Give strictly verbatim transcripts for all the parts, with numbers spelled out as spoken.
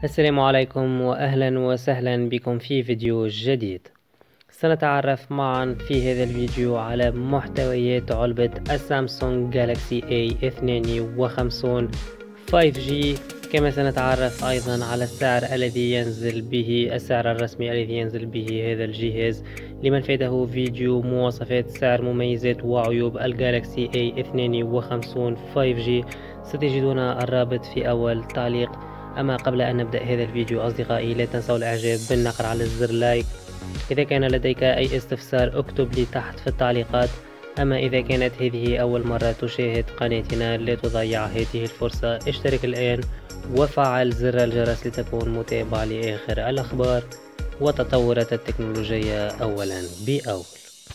السلام عليكم وأهلا وسهلا بكم في فيديو جديد. سنتعرف معا في هذا الفيديو على محتويات علبة السامسونج جالاكسي اي اثنين وخمسين فايف جي، كما سنتعرف أيضا على السعر الذي ينزل به السعر الرسمي الذي ينزل به هذا الجهاز. لمن فاته فيديو مواصفات سعر مميزات وعيوب الجالاكسي اي اثنين وخمسين فايف جي ستجدون الرابط في أول تعليق. أما قبل أن نبدأ هذا الفيديو أصدقائي، لا تنسوا الإعجاب بالنقر على الزر لايك. إذا كان لديك أي استفسار اكتب لي تحت في التعليقات. أما إذا كانت هذه أول مرة تشاهد قناتنا لا تضيع هذه الفرصة، اشترك الآن وفعل زر الجرس لتكون متابع لآخر الأخبار وتطورات التكنولوجيا أولا بأول.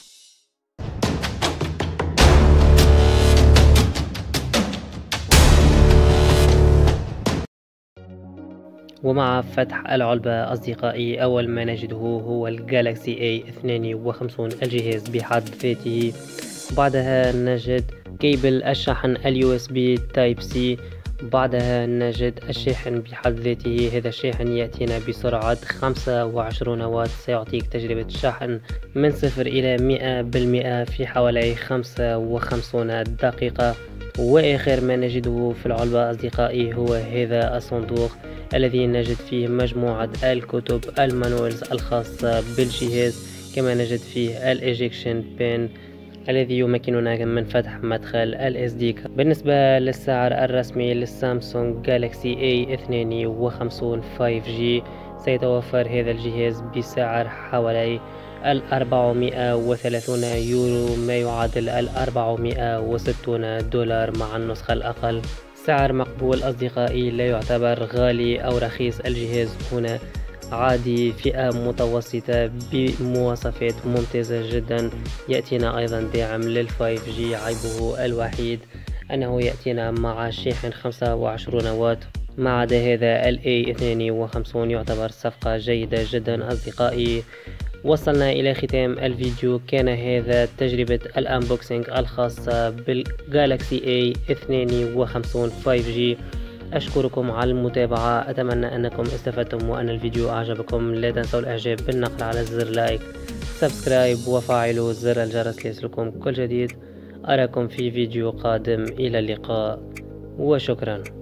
ومع فتح العلبة أصدقائي، أول ما نجده هو الجالاكسي اي اثنين وخمسين الجهاز بحد ذاته. بعدها نجد كيبل الشحن اليو اس بي تايب سي. بعدها نجد الشاحن بحد ذاته. هذا الشاحن يأتينا بسرعة خمسة وعشرين واط، سيعطيك تجربة شحن من صفر إلى مئة بالمئة في حوالي خمسة وخمسين دقيقة. وآخر ما نجده في العلبة أصدقائي هو هذا الصندوق الذي نجد فيه مجموعة الكتب المانوالز الخاصة بالجهاز، كما نجد فيه الايجيكشن بين الذي يمكننا من فتح مدخل ال اس دي. بالنسبة للسعر الرسمي للسامسونج جالاكسي اي اثنين وخمسين فايف جي، سيتوفر هذا الجهاز بسعر حوالي الأربعمائة وثلاثون يورو، ما يعادل الأربعمائة وستون دولار مع النسخة الأقل. سعر مقبول أصدقائي، لا يعتبر غالي أو رخيص. الجهاز هنا عادي، فئة متوسطة بمواصفات ممتازة جدا. يأتينا أيضا داعم للفايف جي، عيبه الوحيد أنه يأتينا مع شاحن خمسة وعشرين واط. ما عدا هذا ال اي اثنين وخمسين يعتبر صفقة جيدة جدا أصدقائي. وصلنا إلى ختام الفيديو. كان هذا تجربة الأنبوكسينج الخاصة بالجالاكسي اي اثنين وخمسين فايف جي. أشكركم على المتابعة، أتمنى أنكم استفدتم وأن الفيديو أعجبكم. لا تنسوا الإعجاب بالنقر على زر لايك، سبسكرايب وفعلوا زر الجرس ليصلكم كل جديد. أراكم في فيديو قادم، إلى اللقاء وشكرا.